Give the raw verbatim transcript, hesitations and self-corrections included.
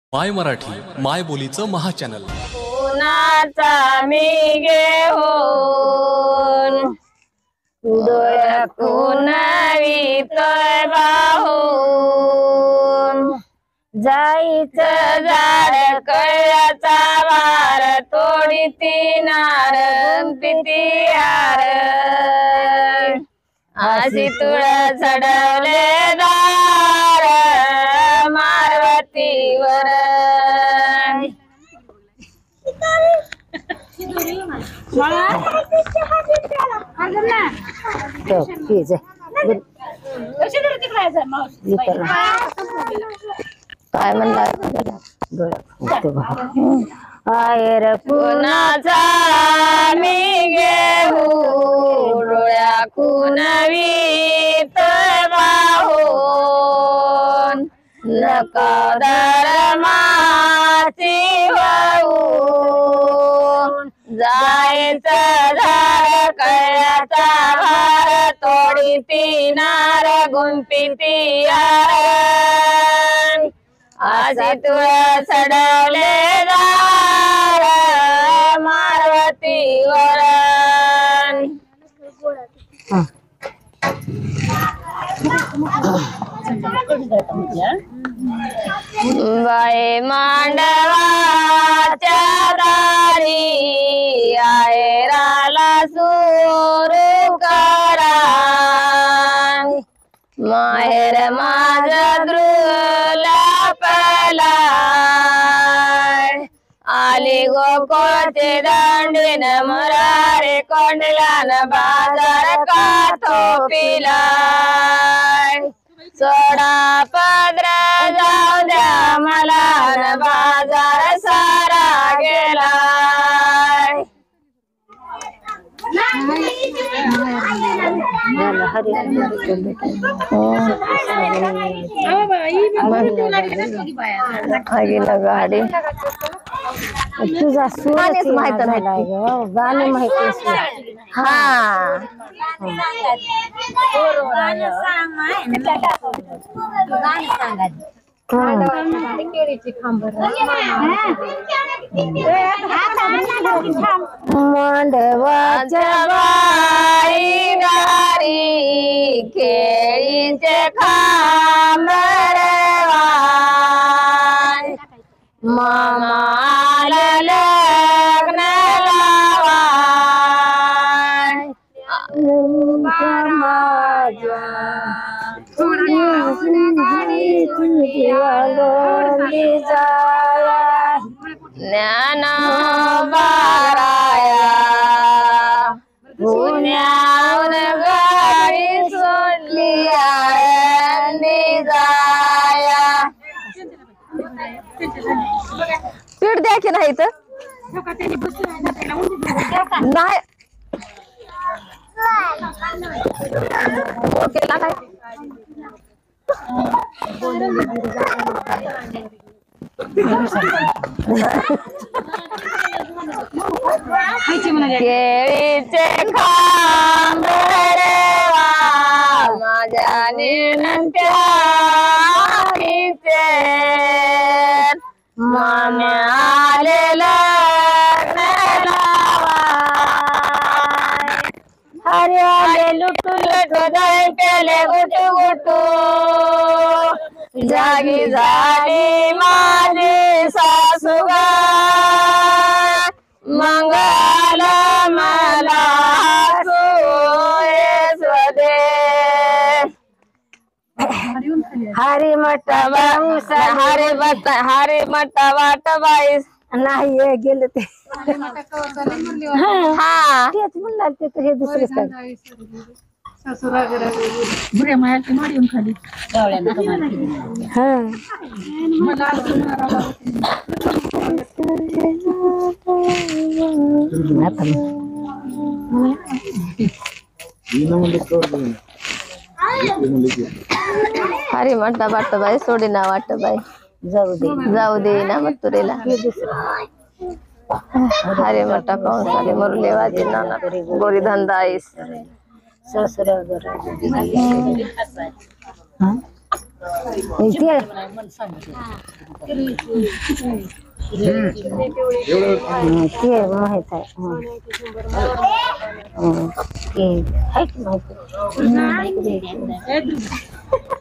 माय मराठी माय बोलीचं महाचॅनल. कुणाचा मी घेऊन डोळ्या कुणवीतोय बाहून जायचं झाड कळ्याचा वार तोडी तीनार पिती हार अशी तुळ चढवले दार मारवतीवर काय म्हणला आयर कुणाचा मी घेऊ डोळ्या कुणवीत बाहून नका धर्माची वाहून जायचं झाड कळ्याचा भार तोडी तीनार गुंपी तियार अशी तुळ चढवले दार मारवतीवर बाई मांडवाच्या दारी आयराला सुरू करा माहेर माझ द्रुला पलाय आली गोकुळचे दंडीन मुरारे कोंडल्यान बाजार कातो पिलाय सोडा पदर जाऊ द्या मला बाजार सारा गेलाय. गाडी तुझा सूरच माहित नाही गाणी माहिती हा मांडवाच्या बाई दारी केळीचे खांबरवाय मामाला लग्न लावाय माझ्या ज्ञान बाराया पुण्याहून गाडी सोडली आळंदी जाया. पीठ द्या की नाही तर नाही केला काय केळीचे खांबरवा माझ्या नेनंत्याचे माम्या आले लग्न लावाय हरे आले लुटू लुटू दय केले गुटू गुटू जागी झाली माझी सासूगा मंगल मला स्वदे हरी मठ हरी मठ हरी मठ वाट बाईस नाही गेले ते हा तेच म्हणलं ते तर हे दुसरे खाली हरी म्हणता वाटत बाई सोडी ना वाटत बाई जाऊ दे जाऊ दे ना मग तुरेला हरे मटा पाऊस आले मरुले वाजे नाना गोरी धंदा आईस ससरा ते हं, ते माहित आहे हं. हं, ते आहे की माहिती.